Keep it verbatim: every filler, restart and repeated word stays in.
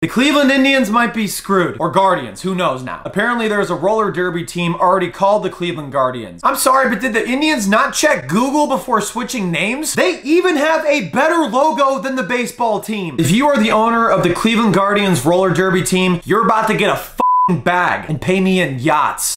Cleveland Indians might be screwed. Or Guardians, who knows now. Apparently there's a roller derby team already called the Cleveland Guardians. I'm sorry, but did the Indians not check Google before switching names? They even have a better logo than the baseball team. If you are the owner of the Cleveland Guardians roller derby team, you're about to get a f***ing bag and pay me in yachts.